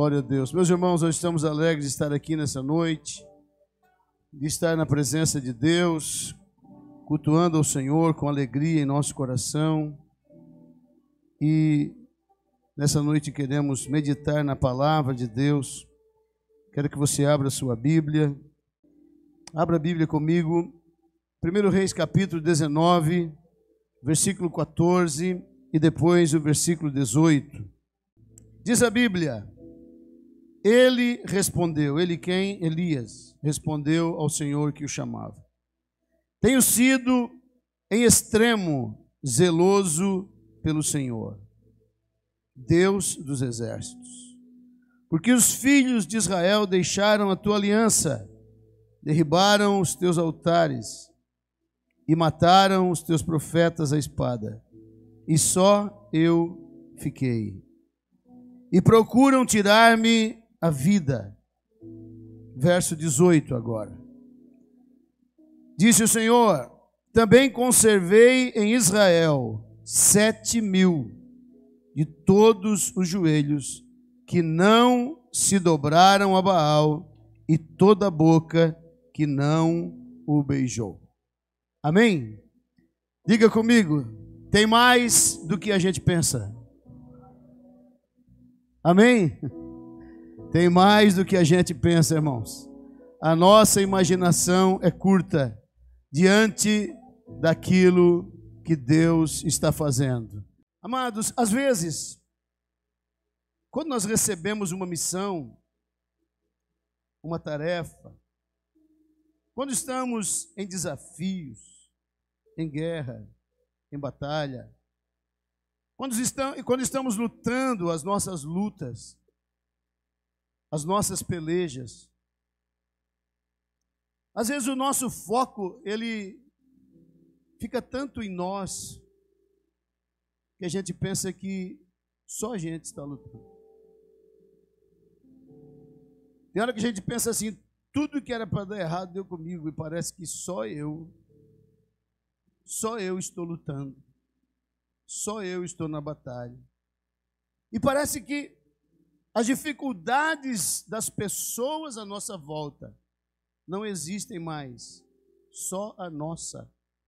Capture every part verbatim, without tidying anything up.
Glória a Deus. Meus irmãos, nós estamos alegres de estar aqui nessa noite, de estar na presença de Deus, cultuando ao Senhor com alegria em nosso coração. E nessa noite queremos meditar na palavra de Deus. Quero que você abra a sua Bíblia. Abra a Bíblia comigo. primeiro Reis, capítulo dezenove, versículo quatorze e depois o versículo dezoito. Diz a Bíblia: ele respondeu, ele quem? Elias, respondeu ao Senhor que o chamava: tenho sido em extremo zeloso pelo Senhor, Deus dos exércitos, porque os filhos de Israel deixaram a tua aliança, derribaram os teus altares e mataram os teus profetas à espada, e só eu fiquei. E procuram tirar-me a vida. Verso dezoito agora. Disse o Senhor: também conservei em Israel sete mil de todos os joelhos que não se dobraram a Baal e toda a boca que não o beijou. Amém? Diga comigo, tem mais do que a gente pensa. Amém? Tem mais do que a gente pensa, irmãos. A nossa imaginação é curta diante daquilo que Deus está fazendo. Amados, às vezes, quando nós recebemos uma missão, uma tarefa, quando estamos em desafios, em guerra, em batalha, quando estamos, quando estamos lutando as nossas lutas, as nossas pelejas, às vezes o nosso foco, ele fica tanto em nós, que a gente pensa que só a gente está lutando. Tem hora que a gente pensa assim, tudo que era para dar errado deu comigo, e parece que só eu, só eu estou lutando, só eu estou na batalha. E parece que as dificuldades das pessoas à nossa volta não existem mais, só a nossa.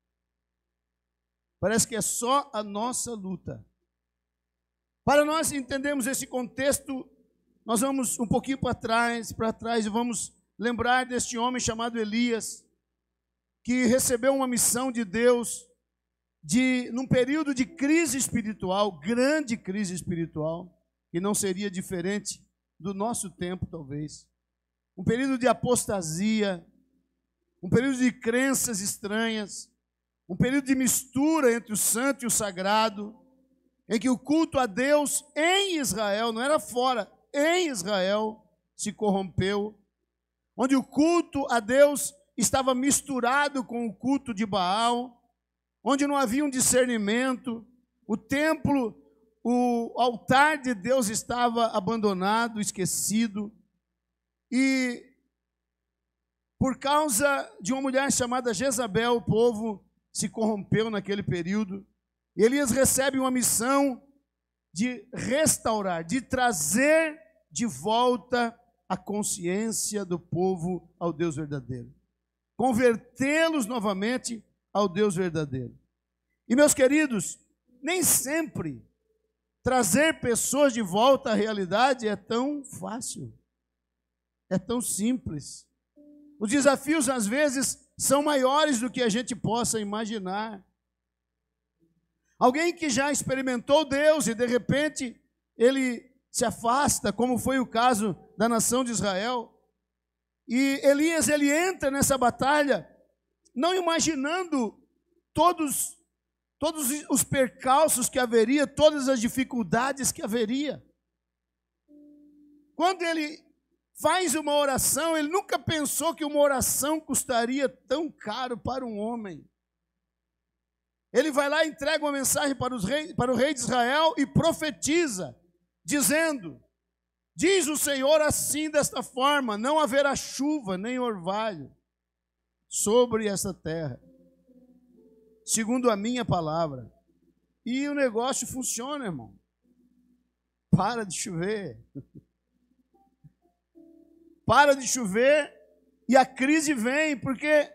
Parece que é só a nossa luta. Para nós entendermos esse contexto, nós vamos um pouquinho para trás, para trás, e vamos lembrar deste homem chamado Elias, que recebeu uma missão de Deus, de, num período de crise espiritual, grande crise espiritual, que não seria diferente do nosso tempo, talvez. Um período de apostasia, um período de crenças estranhas, um período de mistura entre o santo e o sagrado, em que o culto a Deus em Israel, não era fora, em Israel, se corrompeu, onde o culto a Deus estava misturado com o culto de Baal, onde não havia um discernimento, o templo, o altar de Deus estava abandonado, esquecido, e por causa de uma mulher chamada Jezabel, o povo se corrompeu naquele período. E Elias recebe uma missão de restaurar, de trazer de volta a consciência do povo ao Deus verdadeiro, convertê-los novamente ao Deus verdadeiro. E meus queridos, nem sempre trazer pessoas de volta à realidade é tão fácil, é tão simples. Os desafios, às vezes, são maiores do que a gente possa imaginar. Alguém que já experimentou Deus e, de repente, ele se afasta, como foi o caso da nação de Israel. E Elias, ele entra nessa batalha, não imaginando todos todos os percalços que haveria, todas as dificuldades que haveria. Quando ele faz uma oração, ele nunca pensou que uma oração custaria tão caro para um homem. Ele vai lá e entrega uma mensagem para, os rei, para o rei de Israel e profetiza, dizendo: diz o Senhor assim, desta forma, não haverá chuva nem orvalho sobre essa terra, segundo a minha palavra. E o negócio funciona, irmão. Para de chover. para de chover e a crise vem, porque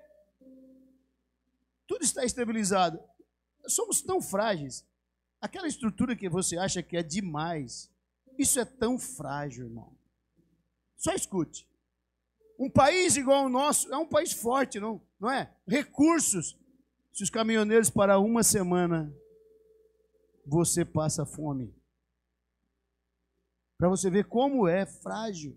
tudo está estabilizado. Somos tão frágeis. Aquela estrutura que você acha que é demais, isso é tão frágil, irmão. Só escute. Um país igual ao nosso é um país forte, não, não é? Recursos. Se os caminhoneiros parar uma semana, você passa fome. Para você ver como é frágil.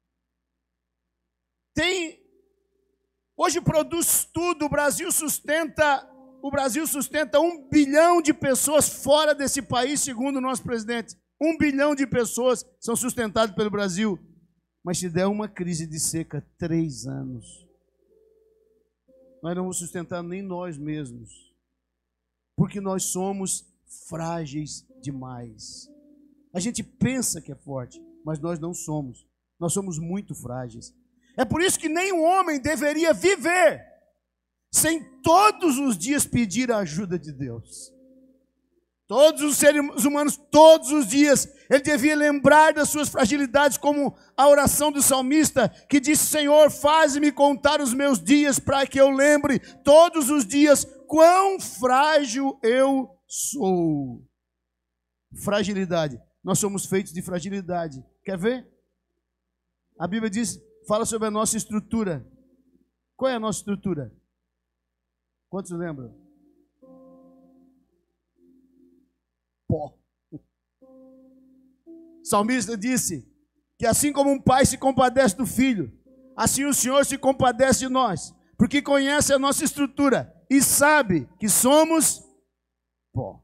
Tem, hoje produz tudo, o Brasil sustenta, o Brasil sustenta um bilhão de pessoas fora desse país, segundo o nosso presidente. Um bilhão de pessoas são sustentadas pelo Brasil. Mas se der uma crise de seca, três anos, nós não vamos sustentar nem nós mesmos, porque nós somos frágeis demais. A gente pensa que é forte, mas nós não somos. Nós somos muito frágeis. É por isso que nenhum homem deveria viver sem todos os dias pedir a ajuda de Deus. Todos os seres humanos, todos os dias, ele devia lembrar das suas fragilidades, como a oração do salmista, que diz: Senhor, faz-me contar os meus dias, para que eu lembre todos os dias quão frágil eu sou. Fragilidade. Nós somos feitos de fragilidade. Quer ver? A Bíblia diz, fala sobre a nossa estrutura. Qual é a nossa estrutura? Quantos lembram? Pó. O salmista disse que assim como um pai se compadece do filho, assim o Senhor se compadece de nós, porque conhece a nossa estrutura e sabe que somos pó.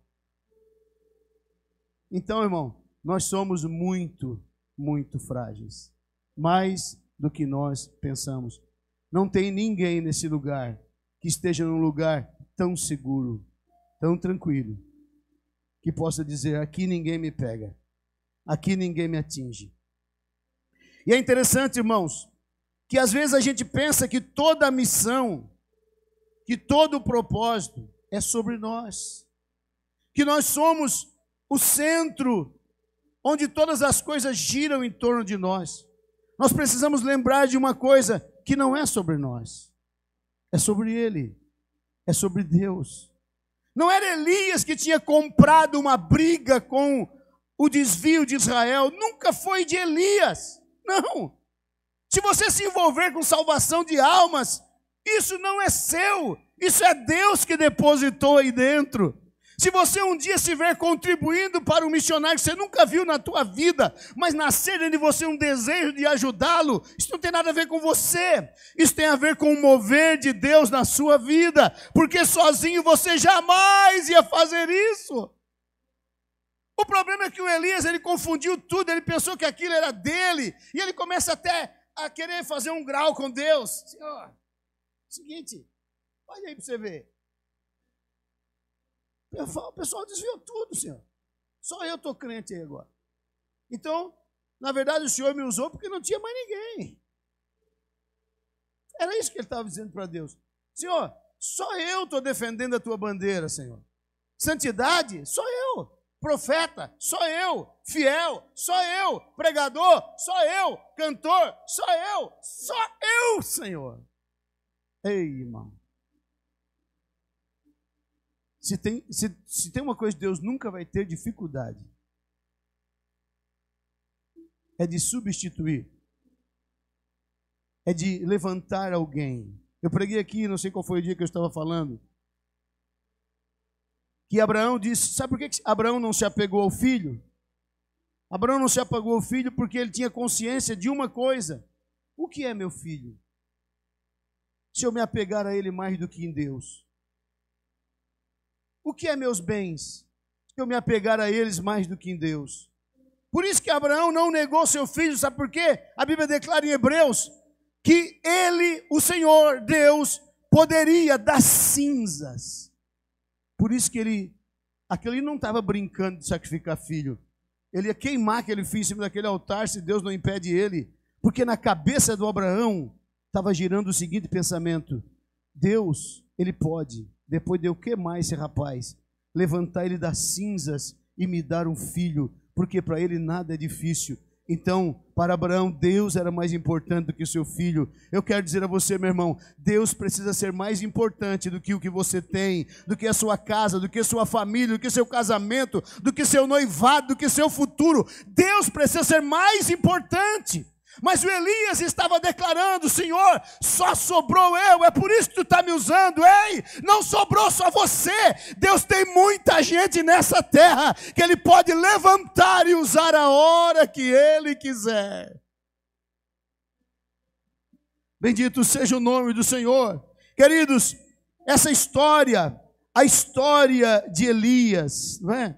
Então, irmão, nós somos muito, muito frágeis, mais do que nós pensamos. Não tem ninguém nesse lugar que esteja num lugar tão seguro, tão tranquilo, que possa dizer: aqui ninguém me pega, aqui ninguém me atinge. E é interessante, irmãos, que às vezes a gente pensa que toda a missão, que todo o propósito é sobre nós, que nós somos o centro onde todas as coisas giram em torno de nós. Nós precisamos lembrar de uma coisa, que não é sobre nós, é sobre Ele, é sobre Deus. Não era Elias que tinha comprado uma briga com o desvio de Israel. Nunca foi de Elias. Não. Se você se envolver com salvação de almas, isso não é seu. Isso é Deus que depositou aí dentro. Se você um dia se ver contribuindo para um missionário que você nunca viu na tua vida, mas nascer dentro de você um desejo de ajudá-lo, isso não tem nada a ver com você. Isso tem a ver com o mover de Deus na sua vida, porque sozinho você jamais ia fazer isso. O problema é que o Elias, ele confundiu tudo, ele pensou que aquilo era dele, e ele começa até a querer fazer um grau com Deus. Senhor, seguinte, olha aí para você ver. O pessoal desviou tudo, Senhor. Só eu estou crente aí agora. Então, na verdade, o Senhor me usou porque não tinha mais ninguém. Era isso que ele estava dizendo para Deus. Senhor, só eu estou defendendo a tua bandeira, Senhor. Santidade, só eu. Profeta, só eu. Fiel, só eu. Pregador, só eu. Cantor, só eu. Só eu, Senhor. Ei, irmão. Se tem, se, se tem uma coisa que Deus nunca vai ter dificuldade, é de substituir, é de levantar alguém. Eu preguei aqui, não sei qual foi o dia que eu estava falando, que Abraão disse, sabe por que Abraão não se apegou ao filho? Abraão não se apegou ao filho porque ele tinha consciência de uma coisa: o que é meu filho? Se eu me apegar a ele mais do que em Deus. O que é meus bens? Se eu me apegar a eles mais do que em Deus. Por isso que Abraão não negou seu filho, sabe por quê? A Bíblia declara em Hebreus que ele, o Senhor, Deus, poderia das cinzas. Por isso que ele, aquele não estava brincando de sacrificar filho. Ele ia queimar aquele filho em cima daquele altar, se Deus não impede ele. Porque na cabeça do Abraão estava girando o seguinte pensamento: Deus, ele pode, depois de eu queimar esse rapaz, levantar ele das cinzas e me dar um filho, porque para ele nada é difícil. Então, para Abraão, Deus era mais importante do que o seu filho. Eu quero dizer a você, meu irmão, Deus precisa ser mais importante do que o que você tem, do que a sua casa, do que a sua família, do que seu casamento, do que seu noivado, do que seu futuro. Deus precisa ser mais importante. Mas o Elias estava declarando: Senhor, só sobrou eu, é por isso que tu está me usando. Ei, não sobrou só você. Deus tem muita gente nessa terra que Ele pode levantar e usar a hora que Ele quiser. Bendito seja o nome do Senhor. Queridos, essa história, a história de Elias, não é?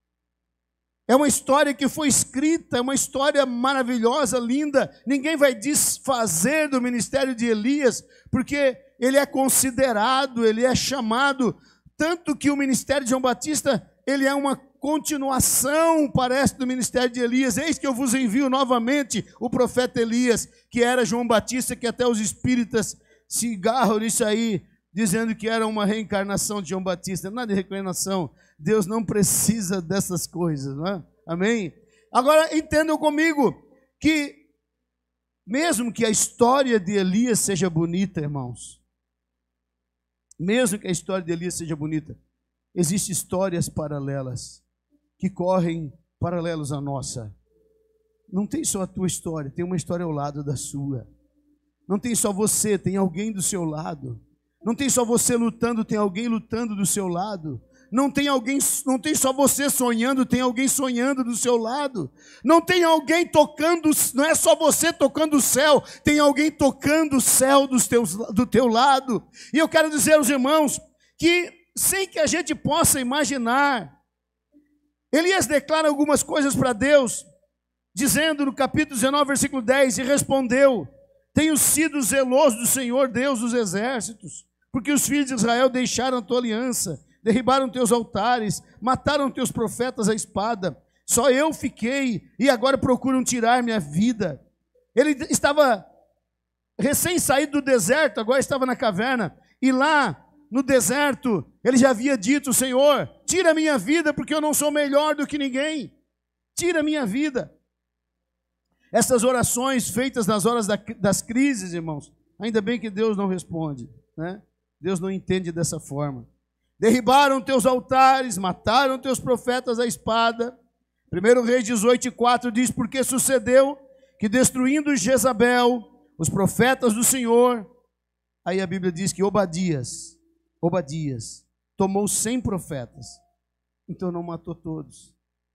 É uma história que foi escrita, é uma história maravilhosa, linda. Ninguém vai desfazer do ministério de Elias, porque ele é considerado, ele é chamado, tanto que o ministério de João Batista, ele é uma continuação, parece, do ministério de Elias. Eis que eu vos envio novamente o profeta Elias, que era João Batista, que até os espíritas se agarram nisso aí, dizendo que era uma reencarnação de João Batista. Nada de reencarnação. Deus não precisa dessas coisas, não é? Amém? Agora, entendam comigo que, mesmo que a história de Elias seja bonita, irmãos, mesmo que a história de Elias seja bonita, existem histórias paralelas, que correm paralelos à nossa. Não tem só a tua história, tem uma história ao lado da sua. Não tem só você, tem alguém do seu lado. Não tem só você lutando, tem alguém lutando do seu lado. Não tem alguém, não tem só você sonhando, tem alguém sonhando do seu lado. Não tem alguém tocando, não é só você tocando o céu, tem alguém tocando o céu dos teus, do teu lado. E eu quero dizer aos irmãos que, sem que a gente possa imaginar, Elias declara algumas coisas para Deus, dizendo no capítulo dezenove, versículo dez, e respondeu: tenho sido zeloso do Senhor, Deus dos exércitos, porque os filhos de Israel deixaram a tua aliança, derribaram teus altares, mataram teus profetas à espada. Só eu fiquei e agora procuram tirar minha vida. Ele estava recém saído do deserto, agora estava na caverna. E lá no deserto ele já havia dito: Senhor, tira minha vida porque eu não sou melhor do que ninguém. Tira minha vida. Essas orações feitas nas horas das crises, irmãos, ainda bem que Deus não responde, né? Deus não entende dessa forma. Derribaram teus altares, mataram teus profetas à espada. primeiro Reis dezoito, quatro diz: porque sucedeu que, destruindo Jezabel, os profetas do Senhor, aí a Bíblia diz que Obadias, Obadias, tomou cem profetas, então não matou todos.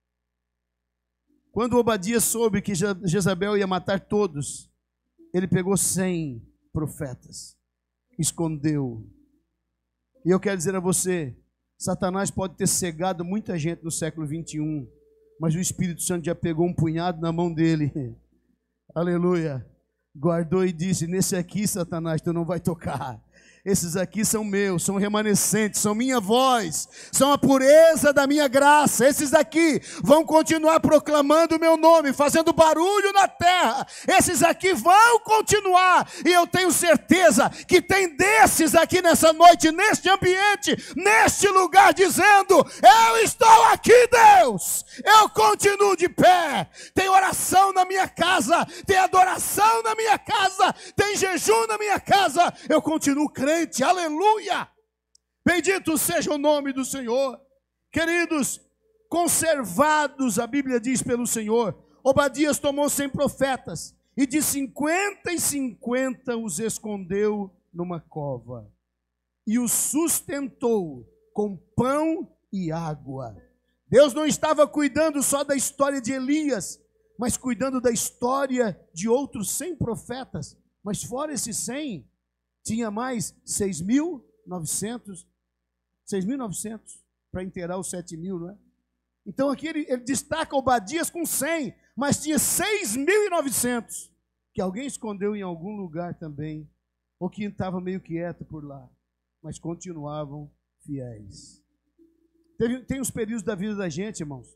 Quando Obadias soube que Jezabel ia matar todos, ele pegou cem profetas, escondeu. E eu quero dizer a você, Satanás pode ter cegado muita gente no século vinte e um, mas o Espírito Santo já pegou um punhado na mão dele, aleluia, guardou e disse: nesse aqui, Satanás, tu não vai tocar. Esses aqui são meus, são remanescentes, são minha voz, são a pureza da minha graça. Esses aqui vão continuar proclamando o meu nome, fazendo barulho na terra. Esses aqui vão continuar, e eu tenho certeza que tem desses aqui nessa noite, neste ambiente, neste lugar, dizendo: eu estou aqui, Deus, eu continuo de pé. Tem oração na minha casa, tem adoração na minha casa, tem jejum na minha casa, eu continuo crendo. Aleluia, bendito seja o nome do Senhor. Queridos, conservados, a Bíblia diz, pelo Senhor, Obadias tomou cem profetas e de cinquenta em cinquenta os escondeu numa cova e os sustentou com pão e água. Deus não estava cuidando só da história de Elias, mas cuidando da história de outros cem profetas. Mas fora esses cem, tinha mais seis mil e novecentos, seis mil e novecentos para inteirar os sete mil, não é? Então aqui ele, ele destaca Obadias com cem, mas tinha seis mil e novecentos que alguém escondeu em algum lugar também, ou que estava meio quieto por lá, mas continuavam fiéis. Teve, tem uns períodos da vida da gente, irmãos,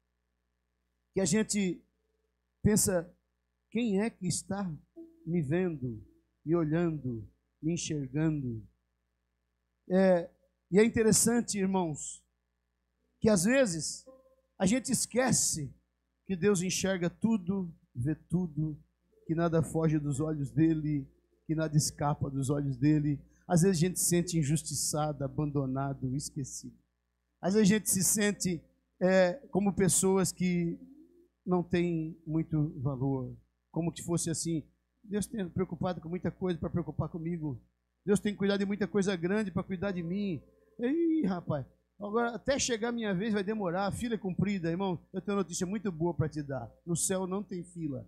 que a gente pensa: quem é que está me vendo, me olhando, me enxergando? É, e é interessante, irmãos, que às vezes a gente esquece que Deus enxerga tudo vê tudo, que nada foge dos olhos dele, que nada escapa dos olhos dele. Às vezes a gente se sente injustiçado, abandonado, esquecido. Às vezes a gente se sente é, como pessoas que não têm muito valor, como que fosse assim, Deus tem preocupado com muita coisa para preocupar comigo, Deus tem cuidado de muita coisa grande para cuidar de mim. Ih, rapaz, agora até chegar a minha vez vai demorar, a fila é comprida. Irmão, eu tenho uma notícia muito boa para te dar, no céu não tem fila.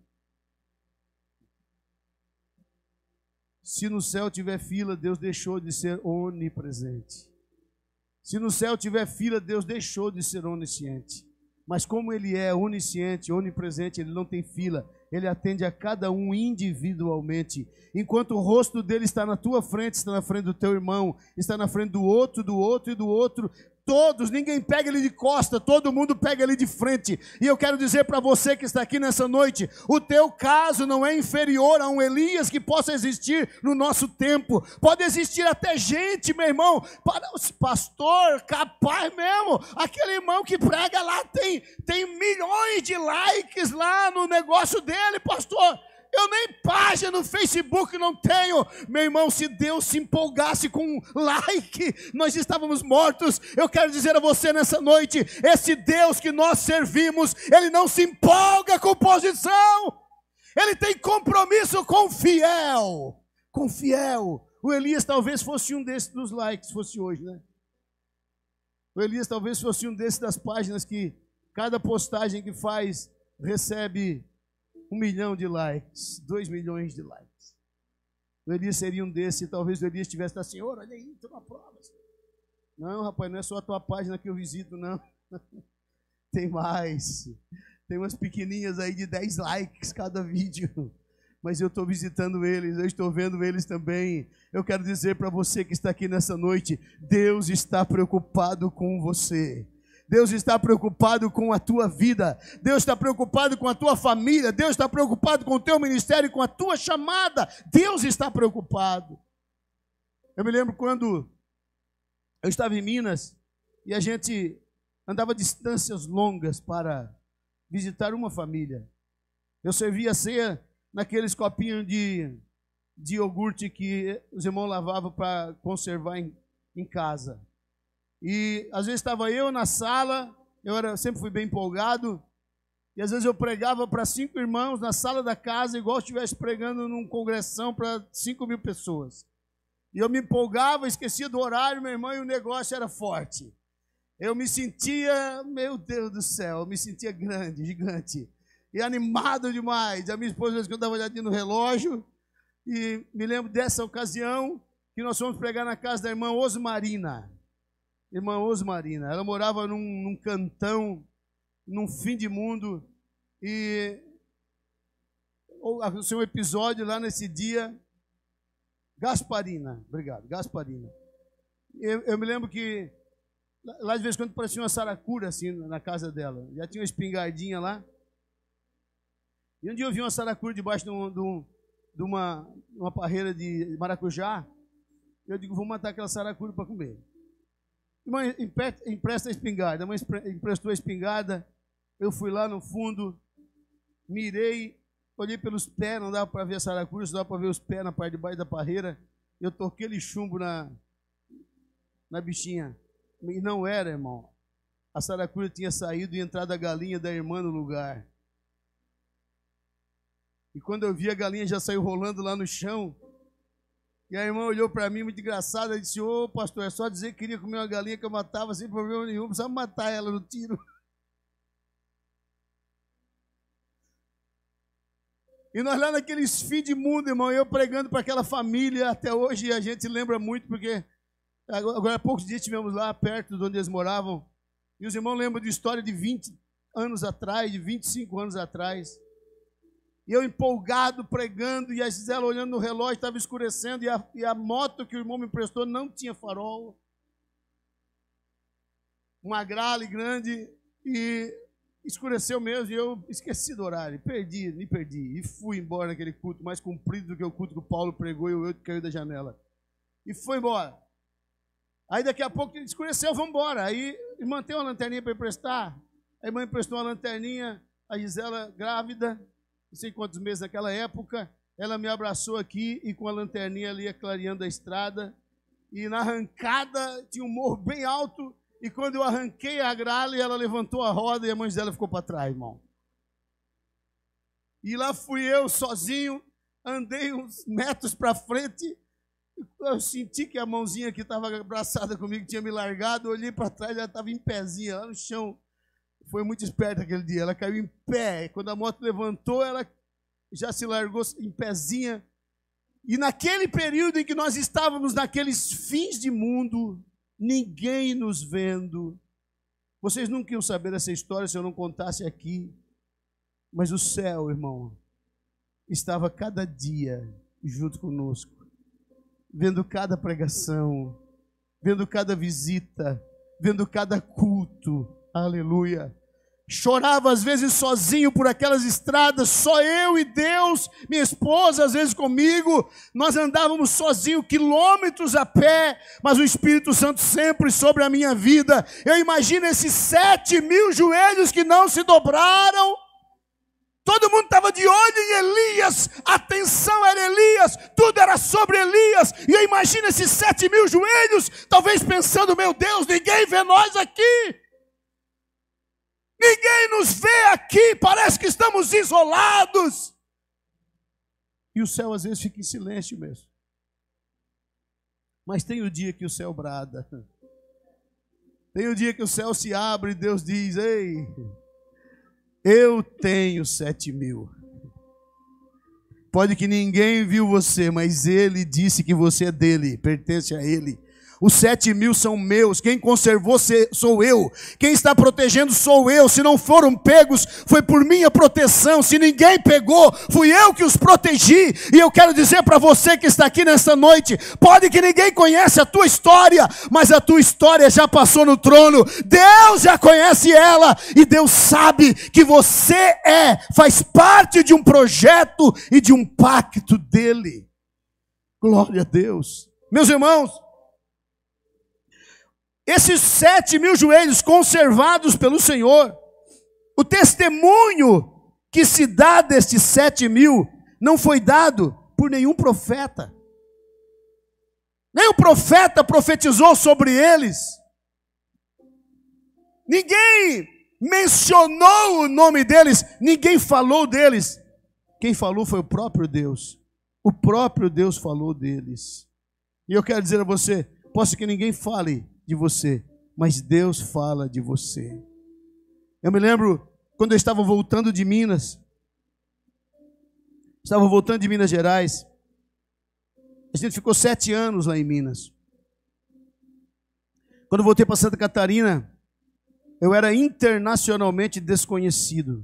Se no céu tiver fila, Deus deixou de ser onipresente. Se no céu tiver fila, Deus deixou de ser onisciente. Mas como Ele é onisciente, onipresente, Ele não tem fila. Ele atende a cada um individualmente. Enquanto o rosto dele está na tua frente, está na frente do teu irmão, está na frente do outro, do outro e do outro. Todos, ninguém pega ele de costa, todo mundo pega ele de frente. E eu quero dizer para você que está aqui nessa noite, o teu caso não é inferior a um Elias que possa existir no nosso tempo. Pode existir até gente, meu irmão, para os pastor, capaz mesmo, aquele irmão que prega lá tem, tem milhões de likes lá no negócio dele, pastor. Eu nem página no Facebook não tenho. Meu irmão, se Deus se empolgasse com um like, nós estávamos mortos. Eu quero dizer a você nessa noite, esse Deus que nós servimos, Ele não se empolga com posição. Ele tem compromisso com o fiel. Com o fiel. O Elias talvez fosse um desses dos likes, fosse hoje, né? O Elias talvez fosse um desses das páginas que cada postagem que faz recebe um milhão de likes, dois milhões de likes. O Elias seria um desses, talvez o Elias tivesse assim, Senhor, olha aí, tem uma prova. Não, rapaz, não é só a tua página que eu visito, não. Tem mais. Tem umas pequenininhas aí de dez likes cada vídeo. Mas eu estou visitando eles, eu estou vendo eles também. Eu quero dizer para você que está aqui nessa noite, Deus está preocupado com você. Deus está preocupado com a tua vida, Deus está preocupado com a tua família, Deus está preocupado com o teu ministério, com a tua chamada, Deus está preocupado. Eu me lembro quando eu estava em Minas e a gente andava distâncias longas para visitar uma família. Eu servia a ceia naqueles copinhos de, de iogurte que os irmãos lavavam para conservar em, em casa. E às vezes estava eu na sala, eu era, sempre fui bem empolgado, e às vezes eu pregava para cinco irmãos na sala da casa, igual se estivesse pregando num congressão para cinco mil pessoas. E eu me empolgava, esquecia do horário, meu irmão, e o negócio era forte. Eu me sentia, meu Deus do céu, eu me sentia grande, gigante, e animado demais. A minha esposa, às vezes, quando eu estava olhando no relógio, e me lembro dessa ocasião, que nós fomos pregar na casa da irmã Osmarina. Irmã Osmarina, ela morava num, num cantão, num fim de mundo, e aconteceu um episódio lá nesse dia, Gasparina, obrigado, Gasparina. Eu, eu me lembro que lá de vez em quando parecia uma saracura assim na casa dela, já tinha uma espingardinha lá, e um dia eu vi uma saracura debaixo de, um, de, um, de uma, uma parreira de maracujá, eu digo, vou matar aquela saracura para comer. Mãe, empresta a espingarda. A mãe emprestou a espingarda. Eu fui lá no fundo, mirei, olhei pelos pés, não dava para ver a saracura, só dava para ver os pés na parte de baixo da parreira. Eu toquei aquele chumbo na, na bichinha. E não era, irmão. A saracura tinha saído e entrado a galinha da irmã no lugar. E quando eu vi, a galinha já saiu rolando lá no chão. E a irmã olhou para mim, muito engraçada, e disse, ô pastor, é só dizer que queria comer uma galinha que eu matava sem problema nenhum, não precisava matar ela no tiro. E nós lá naqueles fim de mundo, irmão, eu pregando para aquela família, até hoje a gente lembra muito, porque agora há poucos dias estivemos lá perto de onde eles moravam, e os irmãos lembram de história de vinte anos atrás, de vinte e cinco anos atrás. E eu empolgado, pregando, e a Gisela olhando no relógio, estava escurecendo, e a, e a moto que o irmão me emprestou não tinha farol. Uma grale grande, e escureceu mesmo, e eu esqueci do horário, perdi, me perdi, e fui embora naquele culto, mais comprido do que o culto que o Paulo pregou, e o outro caiu da janela. E foi embora. Aí daqui a pouco escureceu, vamos embora. Aí manteve uma lanterninha para emprestar, a irmã emprestou uma lanterninha, a Gisela grávida, não sei quantos meses naquela época, ela me abraçou aqui e com a lanterninha ali clareando a estrada. E na arrancada tinha um morro bem alto. E quando eu arranquei a gralha, ela levantou a roda e a mãe dela ficou para trás, irmão. E lá fui eu sozinho, andei uns metros para frente. Eu senti que a mãozinha que estava abraçada comigo tinha me largado. Eu olhei para trás, ela estava em pezinha lá no chão. Foi muito esperta aquele dia. Ela caiu em pé. Quando a moto levantou, ela já se largou em pezinha. E naquele período em que nós estávamos naqueles fins de mundo, ninguém nos vendo. Vocês nunca iam saber essa história se eu não contasse aqui. Mas o céu, irmão, estava cada dia junto conosco, vendo cada pregação, vendo cada visita, vendo cada culto. Aleluia. Chorava às vezes sozinho por aquelas estradas, só eu e Deus, minha esposa às vezes comigo, nós andávamos sozinhos quilômetros a pé, mas o Espírito Santo sempre sobre a minha vida. Eu imagino esses sete mil joelhos que não se dobraram, todo mundo estava de olho em Elias, a atenção era Elias, tudo era sobre Elias, e eu imagino esses sete mil joelhos, talvez pensando, meu Deus, ninguém vê nós aqui. Ninguém nos vê aqui, parece que estamos isolados. E o céu às vezes fica em silêncio mesmo. Mas tem o dia que o céu brada. Tem o dia que o céu se abre e Deus diz, ei, eu tenho sete mil. Pode que ninguém viu você, mas Ele disse que você é dele, pertence a Ele. Os sete mil são meus, quem conservou sou eu, quem está protegendo sou eu, se não foram pegos foi por minha proteção, se ninguém pegou, fui eu que os protegi. E eu quero dizer para você que está aqui nesta noite, pode que ninguém conhece a tua história, mas a tua história já passou no trono, Deus já conhece ela, e Deus sabe que você é, faz parte de um projeto e de um pacto dele. Glória a Deus. Meus irmãos, esses sete mil joelhos conservados pelo Senhor, o testemunho que se dá destes sete mil não foi dado por nenhum profeta. Nem o profeta profetizou sobre eles. Ninguém mencionou o nome deles, ninguém falou deles. Quem falou foi o próprio Deus. O próprio Deus falou deles. E eu quero dizer a você, posso que ninguém fale de você, mas Deus fala de você. Eu me lembro quando eu estava voltando de Minas, estava voltando de Minas Gerais, a gente ficou sete anos lá em Minas. Quando eu voltei para Santa Catarina, eu era internacionalmente desconhecido.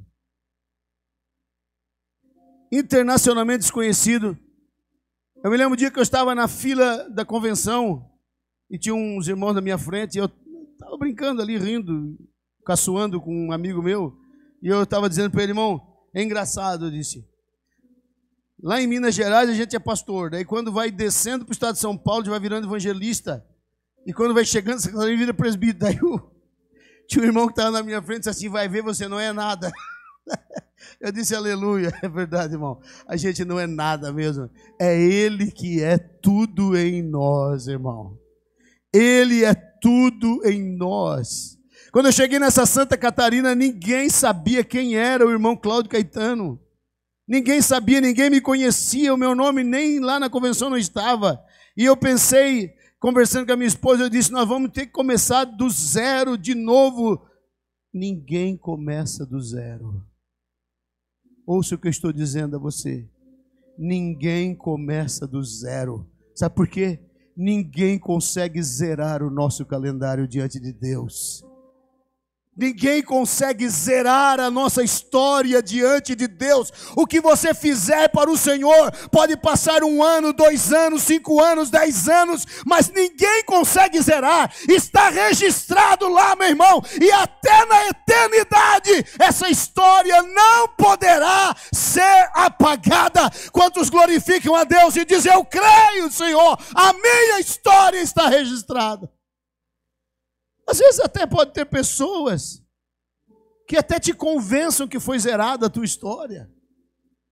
Internacionalmente desconhecido. Eu me lembro um dia que eu estava na fila da convenção, e tinha uns irmãos na minha frente, e eu estava brincando ali, rindo, caçoando com um amigo meu, e eu estava dizendo para ele, irmão, é engraçado, eu disse, lá em Minas Gerais a gente é pastor, daí quando vai descendo para o estado de São Paulo, a gente vai virando evangelista, e quando vai chegando, você vira presbítero. Daí o, tinha um irmão que estava na minha frente, disse assim, vai ver, você não é nada. Eu disse, aleluia, é verdade, irmão, a gente não é nada mesmo, é Ele que é tudo em nós, irmão. Ele é tudo em nós. Quando eu cheguei nessa Santa Catarina, ninguém sabia quem era o irmão Cláudio Caetano. Ninguém sabia, ninguém me conhecia, o meu nome nem lá na convenção não estava. E eu pensei, conversando com a minha esposa, eu disse, nós vamos ter que começar do zero de novo. Ninguém começa do zero. Ouça o que eu estou dizendo a você. Ninguém começa do zero. Sabe por quê? Ninguém consegue zerar o nosso calendário diante de Deus. Ninguém consegue zerar a nossa história diante de Deus. O que você fizer para o Senhor, pode passar um ano, dois anos, cinco anos, dez anos, mas ninguém consegue zerar. Está registrado lá, meu irmão, e até na eternidade, essa história não poderá ser apagada. Quantos glorificam a Deus e dizem, eu creio, Senhor, a minha história está registrada. Às vezes até pode ter pessoas que até te convençam que foi zerada a tua história.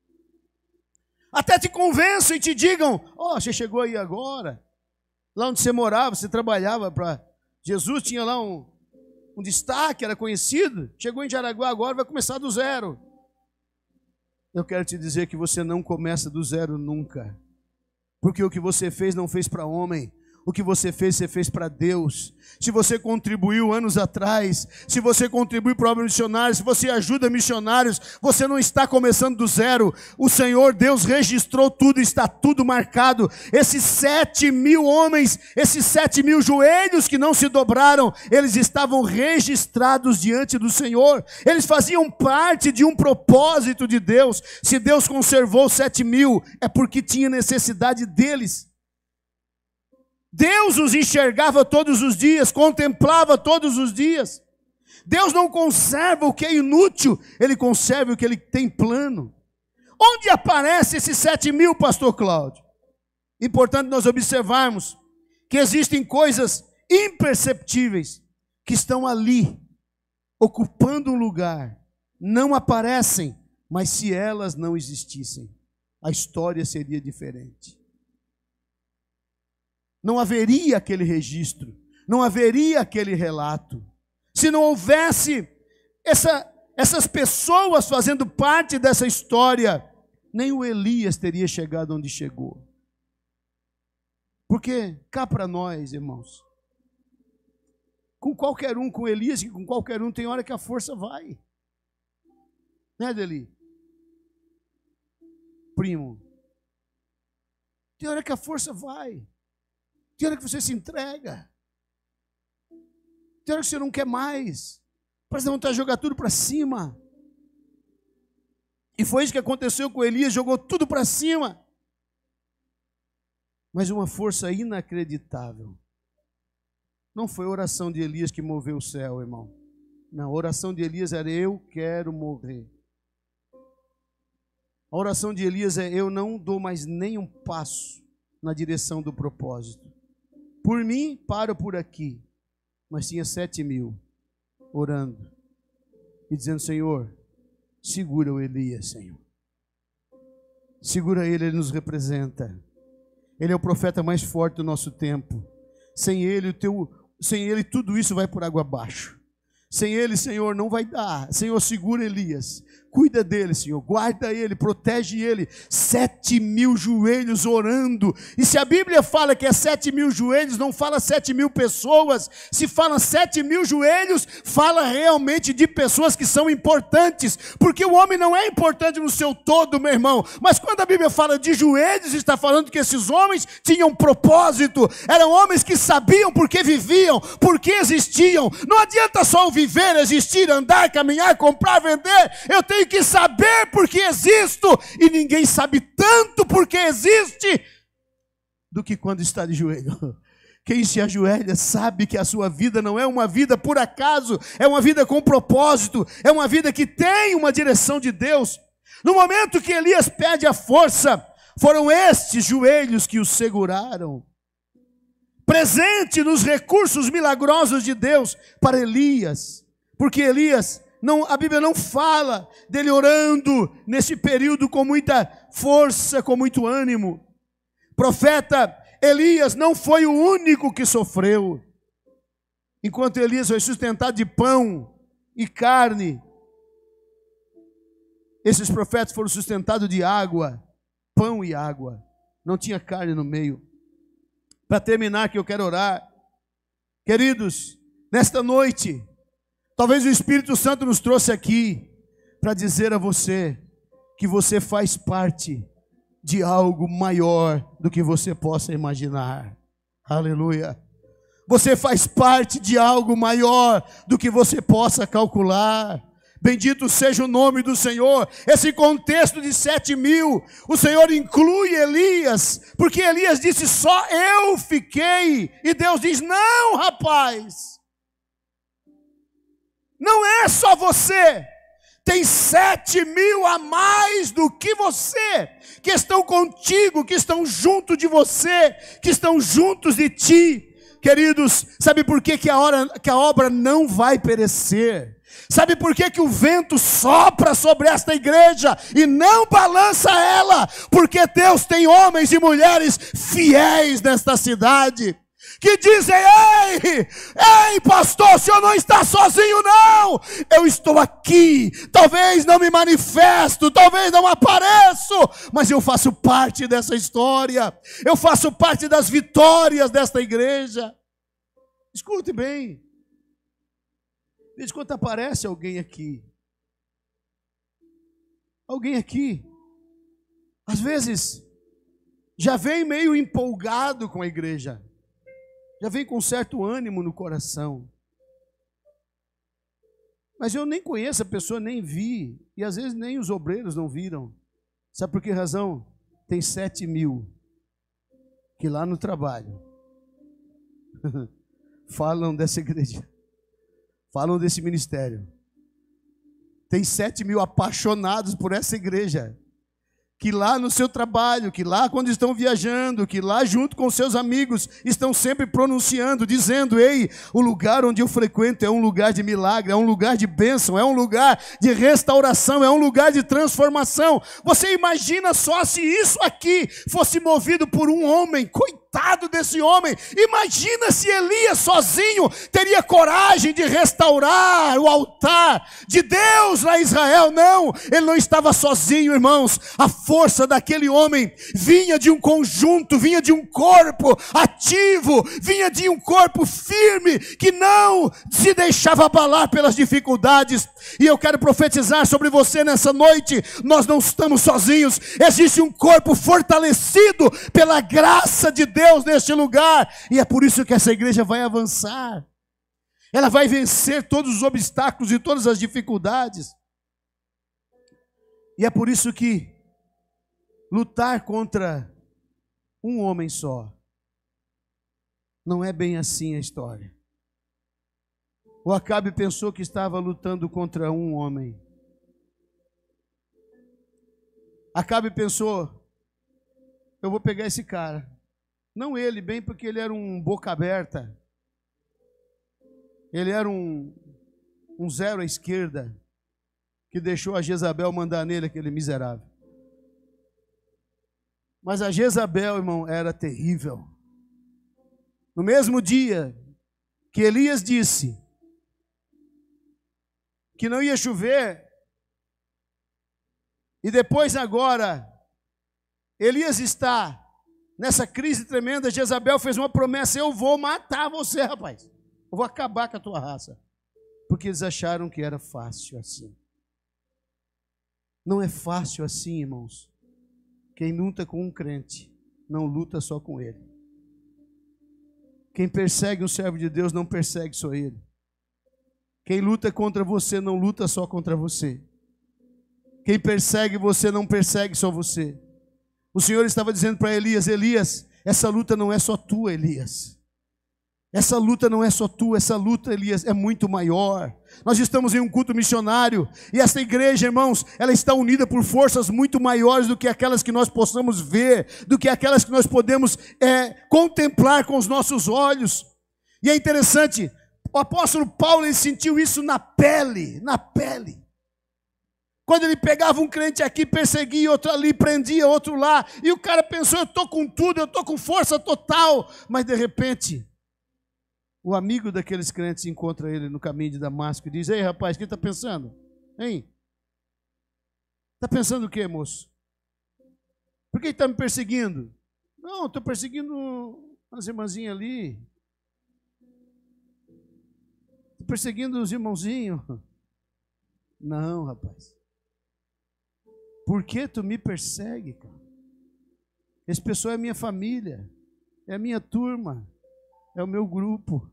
até te convençam e te digam: ó, oh, você chegou aí agora, lá onde você morava, você trabalhava para Jesus, tinha lá um, um destaque, era conhecido, chegou em Jaraguá agora, vai começar do zero. Eu quero te dizer que você não começa do zero nunca, porque o que você fez não fez para homem. O que você fez, você fez para Deus. Se você contribuiu anos atrás, se você contribui para obras missionárias, se você ajuda missionários, você não está começando do zero. O Senhor Deus registrou tudo, está tudo marcado. Esses sete mil homens, esses sete mil joelhos que não se dobraram, eles estavam registrados diante do Senhor. Eles faziam parte de um propósito de Deus. Se Deus conservou sete mil, é porque tinha necessidade deles. Deus os enxergava todos os dias, contemplava todos os dias. Deus não conserva o que é inútil, Ele conserva o que Ele tem plano. Onde aparece esses sete mil, pastor Cláudio? Importante nós observarmos que existem coisas imperceptíveis que estão ali, ocupando um lugar. Não aparecem, mas se elas não existissem, a história seria diferente. Não haveria aquele registro, não haveria aquele relato. Se não houvesse essa, essas pessoas fazendo parte dessa história, nem o Elias teria chegado onde chegou. Porque cá para nós, irmãos, com qualquer um, com Elias e com qualquer um, tem hora que a força vai. Né, Deli? Primo. Tem hora que a força vai. Tem hora que você se entrega. Tem hora que você não quer mais. Parece que vontade de jogar tudo para cima. E foi isso que aconteceu com Elias, jogou tudo para cima. Mas uma força inacreditável. Não foi a oração de Elias que moveu o céu, irmão. Não, a oração de Elias era: eu quero morrer. A oração de Elias é: eu não dou mais nem um passo na direção do propósito. Por mim, paro por aqui. Mas tinha sete mil orando e dizendo: Senhor, segura o Elias, Senhor. Segura ele, ele nos representa. Ele é o profeta mais forte do nosso tempo. Sem ele, o teu, sem ele tudo isso vai por água abaixo. Sem ele, Senhor, não vai dar. Senhor, segura Elias. Cuida dele, Senhor. Guarda ele, protege ele. Sete mil joelhos orando. E se a Bíblia fala que é sete mil joelhos, não fala sete mil pessoas. Se fala sete mil joelhos, fala realmente de pessoas que são importantes. Porque o homem não é importante no seu todo, meu irmão. Mas quando a Bíblia fala de joelhos, está falando que esses homens tinham propósito. Eram homens que sabiam por que viviam, por que existiam. Não adianta só o viver, existir, andar, caminhar, comprar, vender. Eu tenho que saber por que existo, e ninguém sabe tanto por que existe do que quando está de joelho. Quem se ajoelha sabe que a sua vida não é uma vida por acaso, é uma vida com propósito, é uma vida que tem uma direção de Deus. No momento que Elias pede a força, foram estes joelhos que o seguraram. Presente nos recursos milagrosos de Deus para Elias, porque Elias, não, a Bíblia não fala dele orando nesse período com muita força, com muito ânimo. Profeta Elias não foi o único que sofreu. Enquanto Elias foi sustentado de pão e carne, esses profetas foram sustentados de água, pão e água. Não tinha carne no meio. Para terminar, que eu quero orar. Queridos, nesta noite, talvez o Espírito Santo nos trouxe aqui para dizer a você que você faz parte de algo maior do que você possa imaginar. Aleluia. Você faz parte de algo maior do que você possa calcular. Bendito seja o nome do Senhor. Esse contexto de sete mil, o Senhor inclui Elias, porque Elias disse: só eu fiquei. E Deus diz: não, rapaz, não é só você. Tem sete mil a mais do que você, que estão contigo, que estão junto de você, que estão juntos de ti. Queridos, sabe por que, que, a hora, que a obra não vai perecer? Sabe por que que o vento sopra sobre esta igreja e não balança ela? Porque Deus tem homens e mulheres fiéis nesta cidade, que dizem: ei, ei pastor, o senhor não está sozinho não, eu estou aqui, talvez não me manifesto, talvez não apareço, mas eu faço parte dessa história, eu faço parte das vitórias desta igreja. Escute bem, de vez em quando aparece alguém aqui, alguém aqui, às vezes, já vem meio empolgado com a igreja, já vem com certo ânimo no coração, mas eu nem conheço a pessoa, nem vi, e às vezes nem os obreiros não viram. Sabe por que razão? Tem sete mil que lá no trabalho falam dessa igreja, falam desse ministério. Tem sete mil apaixonados por essa igreja, que lá no seu trabalho, que lá quando estão viajando, que lá junto com seus amigos, estão sempre pronunciando, dizendo: ei, o lugar onde eu frequento é um lugar de milagre, é um lugar de bênção, é um lugar de restauração, é um lugar de transformação. Você imagina só se isso aqui fosse movido por um homem, coitado desse homem. Imagina se Elias sozinho teria coragem de restaurar o altar de Deus lá em Israel. Não, ele não estava sozinho, irmãos. A força daquele homem vinha de um conjunto, vinha de um corpo ativo, vinha de um corpo firme, que não se deixava abalar pelas dificuldades. E eu quero profetizar sobre você nessa noite: nós não estamos sozinhos, existe um corpo fortalecido pela graça de Deus neste lugar, e é por isso que essa igreja vai avançar, ela vai vencer todos os obstáculos e todas as dificuldades. E é por isso que lutar contra um homem só não é bem assim a história. O Acabe pensou que estava lutando contra um homem. Acabe pensou: eu vou pegar esse cara. Não ele, bem porque ele era um boca aberta. Ele era um, um zero à esquerda, que deixou a Jezabel mandar nele, aquele miserável. Mas a Jezabel, irmão, era terrível. No mesmo dia que Elias disse que não ia chover, e depois agora Elias está nessa crise tremenda, Jezabel fez uma promessa: eu vou matar você, rapaz, eu vou acabar com a tua raça, porque eles acharam que era fácil assim. Não é fácil assim, irmãos. Quem luta com um crente não luta só com ele. Quem persegue um servo de Deus não persegue só ele. Quem luta contra você não luta só contra você. Quem persegue você não persegue só você. O Senhor estava dizendo para Elias: Elias, essa luta não é só tua, Elias. Essa luta não é só tua, essa luta, Elias, é muito maior. Nós estamos em um culto missionário, e essa igreja, irmãos, ela está unida por forças muito maiores do que aquelas que nós possamos ver, do que aquelas que nós podemos é, contemplar com os nossos olhos. E é interessante, o apóstolo Paulo, ele sentiu isso na pele, na pele. Quando ele pegava um crente aqui, perseguia, outro ali, prendia, outro lá, e o cara pensou: eu estou com tudo, eu estou com força total, mas de repente o amigo daqueles crentes encontra ele no caminho de Damasco e diz: ei, rapaz, o que está pensando? Hein? Está pensando o quê, moço? Por que está me perseguindo? Não, estou perseguindo umas irmãzinhas ali. Estou perseguindo os irmãozinhos. Não, rapaz. Por que tu me persegue, cara? Esse pessoal é minha família, é a minha turma, é o meu grupo.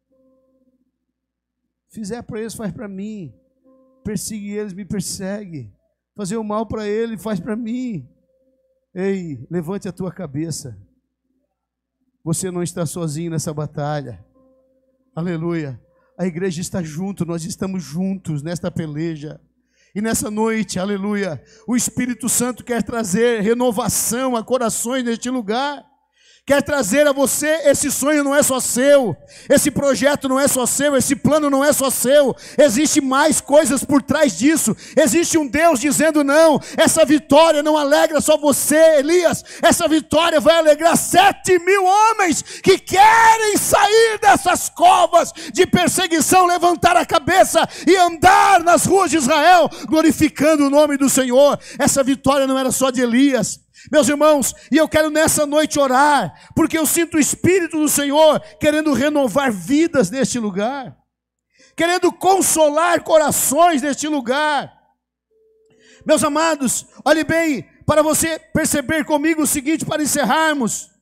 Fizer para eles, faz para mim. Persegue eles, me persegue. Fazer o mal para ele, faz para mim. Ei, levante a tua cabeça. Você não está sozinho nessa batalha. Aleluia. A igreja está junto, nós estamos juntos nesta peleja. E nessa noite, aleluia, o Espírito Santo quer trazer renovação a corações neste lugar. quer trazer a você, esse sonho não é só seu, esse projeto não é só seu, esse plano não é só seu, existe mais coisas por trás disso, existe um Deus dizendo não, essa vitória não alegra só você, Elias, essa vitória vai alegrar sete mil homens que querem sair dessas covas de perseguição, levantar a cabeça e andar nas ruas de Israel, glorificando o nome do Senhor. Essa vitória não era só de Elias, meus irmãos, e eu quero nessa noite orar, porque eu sinto o Espírito do Senhor querendo renovar vidas neste lugar, querendo consolar corações neste lugar. Meus amados, olhe bem, para você perceber comigo o seguinte, para encerrarmos.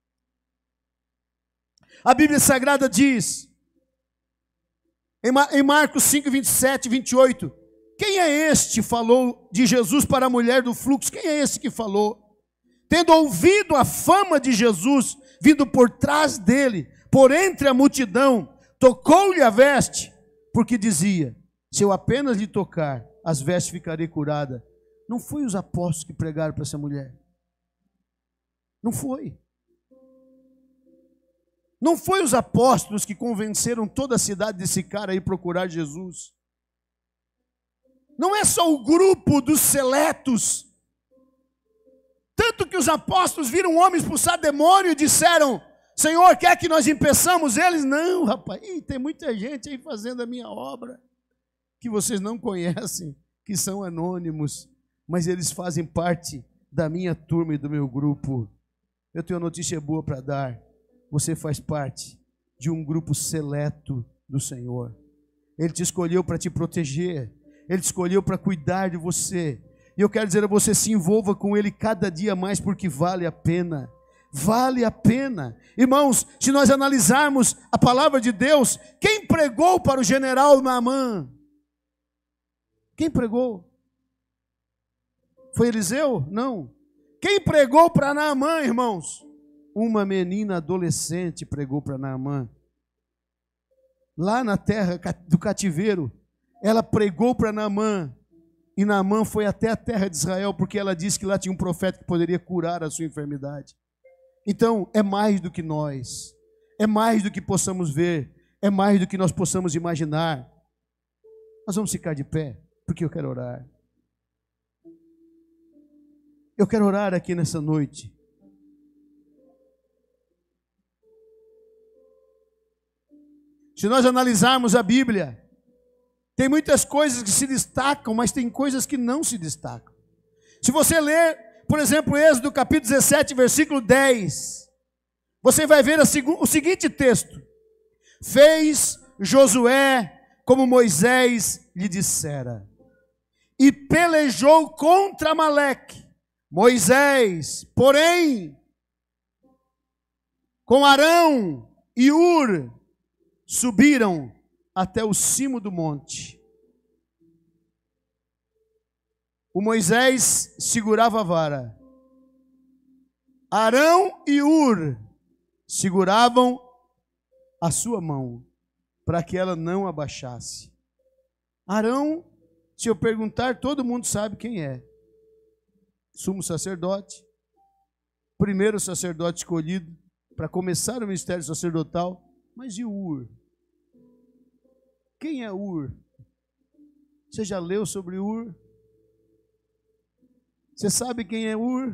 A Bíblia Sagrada diz, em Marcos cinco, vinte e sete e vinte e oito, quem é este, falou de Jesus para a mulher do fluxo, quem é esse que falou? Tendo ouvido a fama de Jesus, vindo por trás dele, por entre a multidão, tocou-lhe a veste, porque dizia, se eu apenas lhe tocar, as vestes ficarei curada. Não foi os apóstolos que pregaram para essa mulher. Não foi. Não foi os apóstolos que convenceram toda a cidade desse cara a ir procurar Jesus. Não é só o grupo dos seletos. Tanto que os apóstolos viram um homem expulsar demônio e disseram, Senhor, quer que nós impeçamos eles? Não, rapaz, Ih, tem muita gente aí fazendo a minha obra, que vocês não conhecem, que são anônimos, mas eles fazem parte da minha turma e do meu grupo. Eu tenho uma notícia boa para dar, você faz parte de um grupo seleto do Senhor. Ele te escolheu para te proteger, Ele te escolheu para cuidar de você. E eu quero dizer a você, se envolva com Ele cada dia mais, porque vale a pena, vale a pena. Irmãos, se nós analisarmos a palavra de Deus, quem pregou para o general Naamã? Quem pregou? Foi Eliseu? Não. Quem pregou para Naamã, irmãos? Uma menina adolescente pregou para Naamã. Lá na terra do cativeiro, ela pregou para Naamã. E Naamã foi até a terra de Israel, porque ela disse que lá tinha um profeta que poderia curar a sua enfermidade. Então, é mais do que nós, é mais do que possamos ver, é mais do que nós possamos imaginar. Nós vamos ficar de pé, porque eu quero orar. Eu quero orar aqui nessa noite. Se nós analisarmos a Bíblia, tem muitas coisas que se destacam, mas tem coisas que não se destacam. Se você ler, por exemplo, Êxodo capítulo dezessete, versículo dez, você vai ver o seguinte texto. Fez Josué como Moisés lhe dissera, e pelejou contra Amaleque. Moisés, porém, com Arão e Ur, subiram até o cimo do monte. O Moisés segurava a vara. Arão e Ur seguravam a sua mão, para que ela não abaixasse. Arão, se eu perguntar, todo mundo sabe quem é. Sumo sacerdote, primeiro sacerdote escolhido para começar o ministério sacerdotal. Mas e o Ur? Quem é Ur? Você já leu sobre Ur? Você sabe quem é Ur?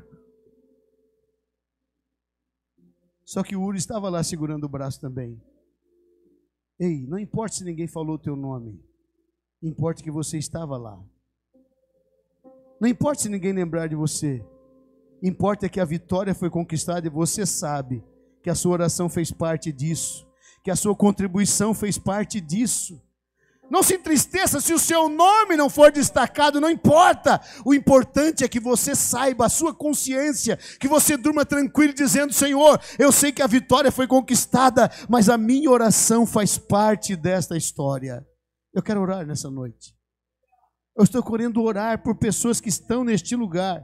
Só que Ur estava lá segurando o braço também. Ei, não importa se ninguém falou o teu nome, importa que você estava lá. Não importa se ninguém lembrar de você, importa que a vitória foi conquistada e você sabe que a sua oração fez parte disso, que a sua contribuição fez parte disso. Não se entristeça se o seu nome não for destacado, não importa. O importante é que você saiba, a sua consciência, que você durma tranquilo dizendo, Senhor, eu sei que a vitória foi conquistada, mas a minha oração faz parte desta história. Eu quero orar nessa noite. Eu estou querendo orar por pessoas que estão neste lugar.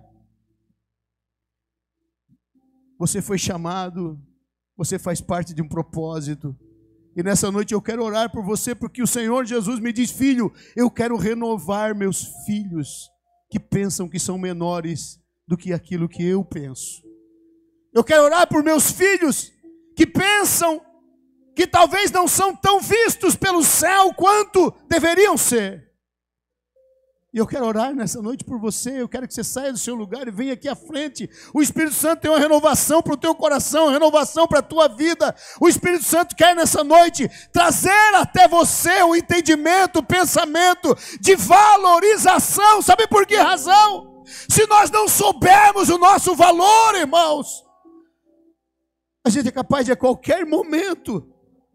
Você foi chamado, você faz parte de um propósito. E nessa noite eu quero orar por você, porque o Senhor Jesus me diz, filho, eu quero renovar meus filhos que pensam que são menores do que aquilo que eu penso. Eu quero orar por meus filhos que pensam que talvez não são tão vistos pelo céu quanto deveriam ser. E eu quero orar nessa noite por você. Eu quero que você saia do seu lugar e venha aqui à frente. O Espírito Santo tem uma renovação para o teu coração, uma renovação para a tua vida. O Espírito Santo quer nessa noite trazer até você o entendimento, o pensamento de valorização. Sabe por que razão? Se nós não soubermos o nosso valor, irmãos, a gente é capaz de a qualquer momento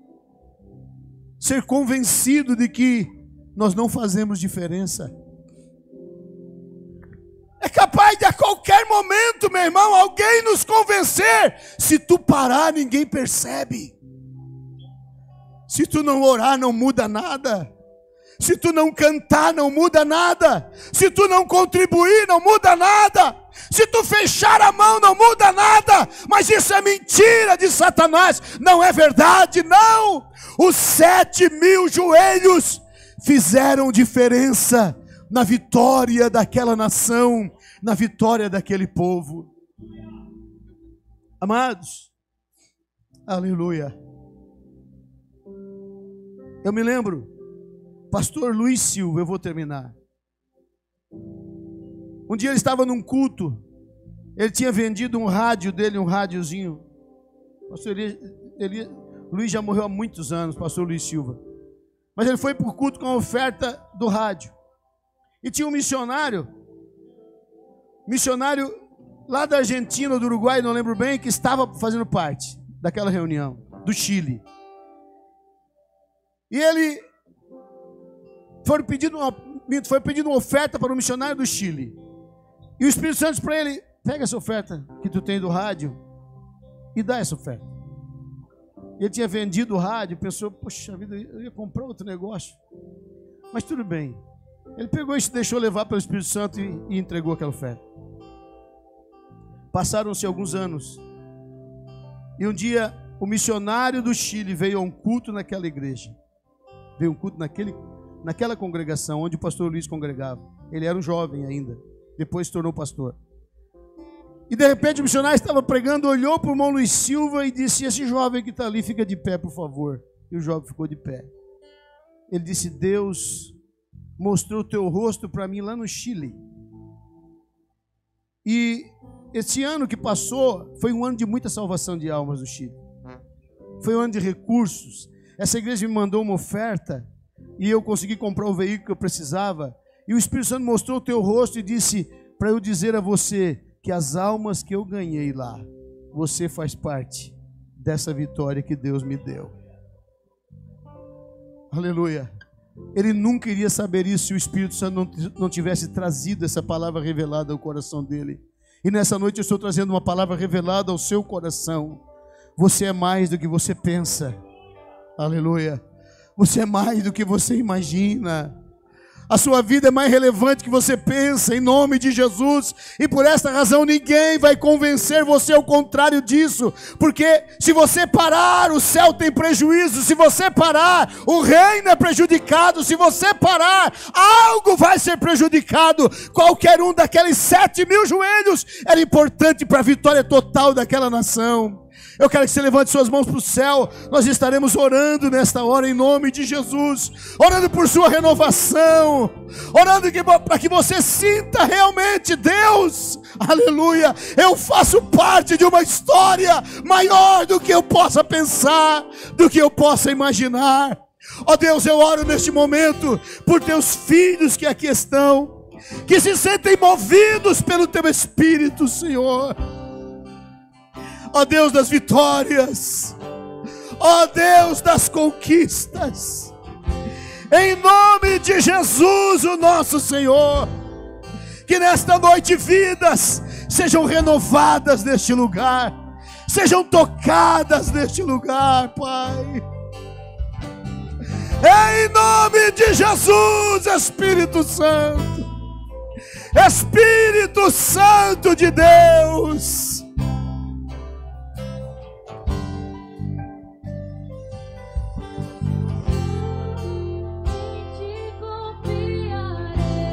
ser convencido de que nós não fazemos diferença. É capaz de a qualquer momento, meu irmão, alguém nos convencer. Se tu parar, ninguém percebe. Se tu não orar, não muda nada. Se tu não cantar, não muda nada. Se tu não contribuir, não muda nada. Se tu fechar a mão, não muda nada. Mas isso é mentira de Satanás. Não é verdade, não. Os sete mil joelhos fizeram diferença na vitória daquela nação, na vitória daquele povo. Amados, aleluia. Eu me lembro, pastor Luiz Silva, eu vou terminar. Um dia ele estava num culto, ele tinha vendido um rádio dele, um rádiozinho. Pastor Eli, Eli, Luiz já morreu há muitos anos, pastor Luiz Silva. Mas ele foi para o culto com a oferta do rádio. E tinha um missionário, missionário lá da Argentina, do Uruguai, não lembro bem, que estava fazendo parte daquela reunião, do Chile. E ele foi pedindo uma, foi pedindo uma oferta para o missionário do Chile. E o Espírito Santo disse para ele: pega essa oferta que tu tem do rádio e dá essa oferta. Ele tinha vendido o rádio, pensou: poxa vida, eu ia comprar outro negócio. Mas tudo bem. Ele pegou e se deixou levar pelo Espírito Santo e, e entregou aquela oferta. Passaram-se alguns anos. E um dia, o missionário do Chile veio a um culto naquela igreja. Veio um culto naquele, naquela congregação onde o pastor Luiz congregava. Ele era um jovem ainda. Depois se tornou pastor. E de repente o missionário estava pregando, olhou para o irmão Luiz Silva e disse: esse jovem que está ali, fica de pé, por favor. E o jovem ficou de pé. Ele disse: Deus mostrou o teu rosto para mim lá no Chile. E esse ano que passou foi um ano de muita salvação de almas no Chile. Foi um ano de recursos. Essa igreja me mandou uma oferta e eu consegui comprar o veículo que eu precisava. E o Espírito Santo mostrou o teu rosto e disse para eu dizer a você que as almas que eu ganhei lá, você faz parte dessa vitória que Deus me deu. Aleluia. Ele nunca iria saber isso se o Espírito Santo não, não tivesse trazido essa palavra revelada ao coração dele. E nessa noite eu estou trazendo uma palavra revelada ao seu coração. Você é mais do que você pensa. Aleluia. Você é mais do que você imagina. A sua vida é mais relevante do que você pensa, em nome de Jesus. E por esta razão ninguém vai convencer você ao contrário disso. Porque se você parar, o céu tem prejuízo. Se você parar, o reino é prejudicado. Se você parar, algo vai ser prejudicado. Qualquer um daqueles sete mil joelhos era importante para a vitória total daquela nação. Eu quero que você levante suas mãos para o céu. Nós estaremos orando nesta hora em nome de Jesus, orando por sua renovação, orando para que você sinta realmente: Deus, aleluia, eu faço parte de uma história maior do que eu possa pensar, do que eu possa imaginar. Ó Deus, eu oro neste momento por teus filhos que aqui estão, que se sentem movidos pelo teu Espírito, Senhor. Ó Deus das vitórias, ó Deus das conquistas, em nome de Jesus, o nosso Senhor, que nesta noite vidas sejam renovadas neste lugar, sejam tocadas neste lugar, Pai. Em nome de Jesus, Espírito Santo, Espírito Santo de Deus,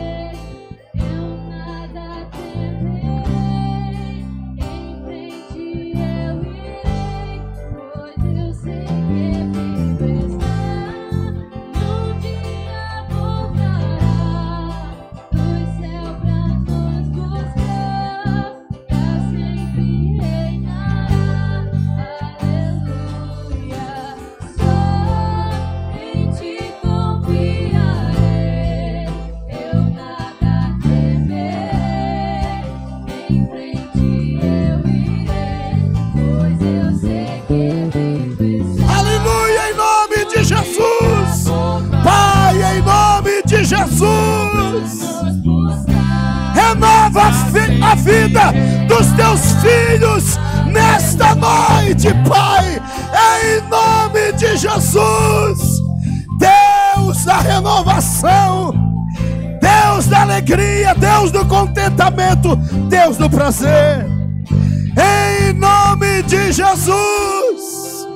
eu nada temerei, em frente Renova a vida dos teus filhos nesta noite, Pai, em nome de Jesus. Deus da renovação, Deus da alegria, Deus do contentamento, Deus do prazer, em nome de Jesus.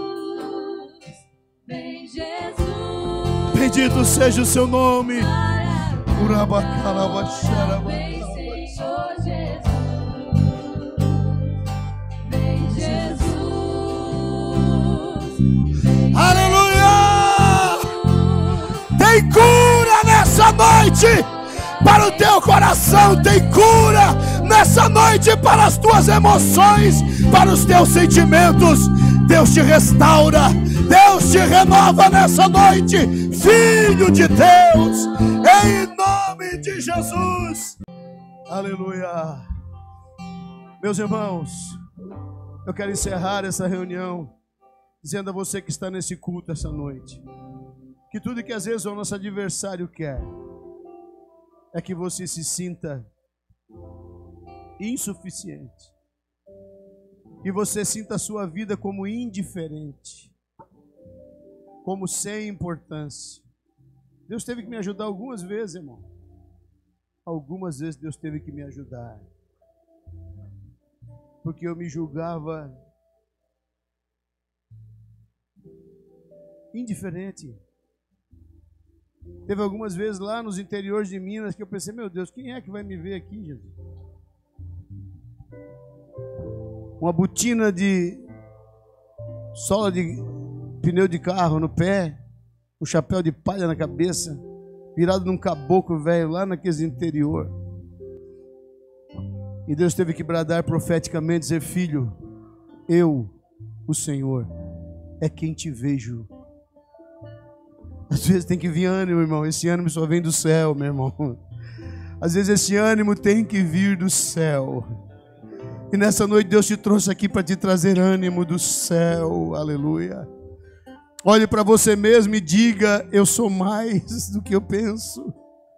Bendito seja o seu nome. Aleluia! Tem cura nessa noite para o teu coração, tem cura nessa noite para as tuas emoções, para os teus sentimentos. Deus te restaura, Deus te renova nessa noite, Filho de Deus, em nome de Jesus. Aleluia. Meus irmãos, eu quero encerrar essa reunião dizendo a você que está nesse culto essa noite, que tudo que às vezes o nosso adversário quer é que você se sinta insuficiente, que você sinta a sua vida como indiferente, como sem importância. Deus teve que me ajudar algumas vezes, irmão. Algumas vezes Deus teve que me ajudar, porque eu me julgava indiferente. Teve algumas vezes lá nos interiores de Minas que eu pensei, meu Deus, quem é que vai me ver aqui, Jesus? Uma botina de sola de pneu de carro no pé, um chapéu de palha na cabeça, virado num caboclo velho lá naqueles interior. E Deus teve que bradar profeticamente, dizer, filho, eu, o Senhor, é quem te vejo. Às vezes tem que vir ânimo, irmão. Esse ânimo só vem do céu, meu irmão. Às vezes esse ânimo tem que vir do céu. E nessa noite Deus te trouxe aqui para te trazer ânimo do céu. Aleluia. Olhe para você mesmo e diga, eu sou mais do que eu penso.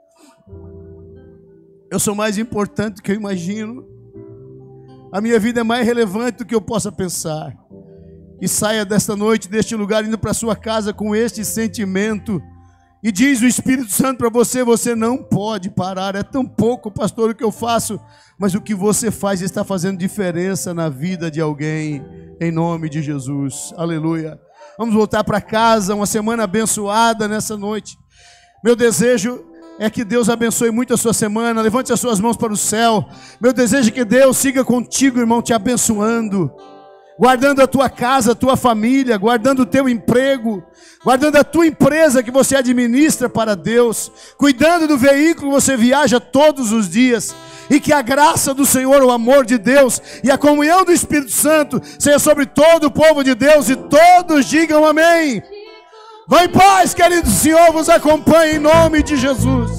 Eu sou mais importante do que eu imagino. A minha vida é mais relevante do que eu possa pensar. E saia desta noite, deste lugar, indo para a sua casa com este sentimento. E diz o Espírito Santo para você, você não pode parar. É tão pouco, pastor, o que eu faço. Mas o que você faz está fazendo diferença na vida de alguém. Em nome de Jesus. Aleluia. Vamos voltar para casa, uma semana abençoada nessa noite. Meu desejo é que Deus abençoe muito a sua semana. Levante as suas mãos para o céu. Meu desejo é que Deus siga contigo, irmão, te abençoando, guardando a tua casa, a tua família, guardando o teu emprego, guardando a tua empresa que você administra para Deus, cuidando do veículo que você viaja todos os dias, e que a graça do Senhor, o amor de Deus e a comunhão do Espírito Santo seja sobre todo o povo de Deus, e todos digam amém. Vá em paz, querido Senhor, vos acompanhe em nome de Jesus.